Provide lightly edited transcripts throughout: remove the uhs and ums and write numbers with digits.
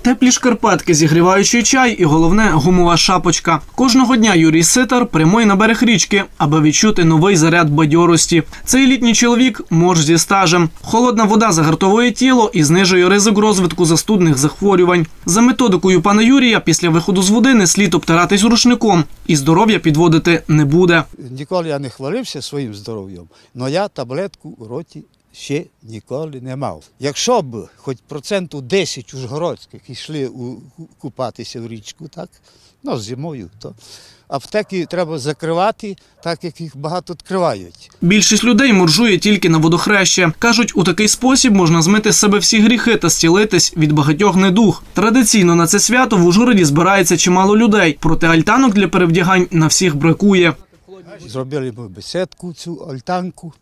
Теплі шкарпетки, зігріваючий чай і, головне, гумова шапочка. Кожного дня Юрій Ситар прямує на берег річки, аби відчути новий заряд бадьорості. Цей літній чоловік – морж зі стажем. Холодна вода загартовує тіло і знижує ризик розвитку застудних захворювань. За методикою пана Юрія, після виходу з води не слід обтиратись рушником і здоров'я підводити не буде. Ніколи я не хвалився своїм здоров'ям, але я таблетку у роті ще ніколи не мав. Якщо б хоч 10% ужгородських йшли купатися в річку, так, зимою, то аптеки треба закривати, так як їх багато відкривають. Більшість людей моржує тільки на водохреще. Кажуть, у такий спосіб можна змити з себе всі гріхи та зцілитись від багатьох недуг. Традиційно на це свято в Ужгороді збирається чимало людей, проте альтанок для перевдягань на всіх бракує. Зробили ми бесідку, цю альтанку,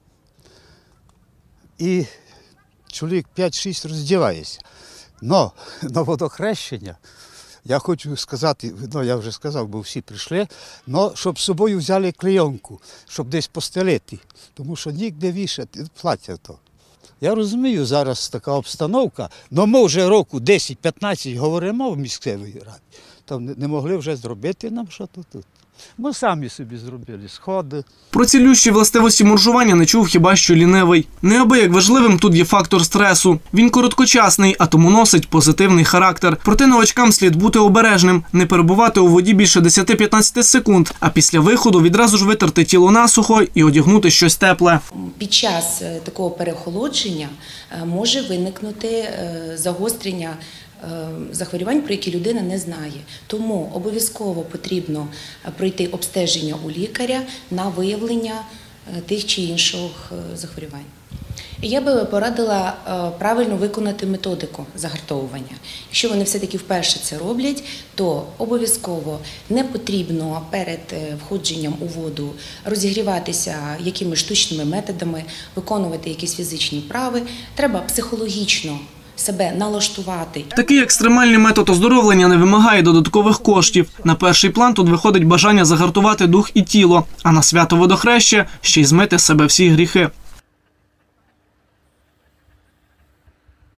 і чоловік 5-6 роздівається. Но на водохрещення, я хочу сказати, я вже сказав, бо всі прийшли, щоб з собою взяли клейонку, щоб десь постелити, тому що ніде вішати, плаття то. Я розумію, зараз така обстановка, але ми вже року 10-15 говоримо в місцевій раді, то не могли вже зробити нам щось тут. Ми самі собі зробили сходи. Про цілющі властивості моржування не чув хіба що лінивий. Неабияк важливим тут є фактор стресу. Він короткочасний, а тому носить позитивний характер. Проте новачкам слід бути обережним, не перебувати у воді більше 10-15 секунд, а після виходу відразу ж витерти тіло насухо і одягнути щось тепле. Під час такого переохолодження може виникнути загострення захворювань, про які людина не знає. Тому обов'язково потрібно пройти обстеження у лікаря на виявлення тих чи інших захворювань. Я би порадила правильно виконати методику загартовування. Якщо вони все-таки вперше це роблять, то обов'язково не потрібно перед входженням у воду розігріватися якимись штучними методами, виконувати якісь фізичні вправи. Треба психологічно себе налаштувати. Такий екстремальний метод оздоровлення не вимагає додаткових коштів. На перший план тут виходить бажання загартувати дух і тіло, а на свято водохреща ще й змити з себе всі гріхи.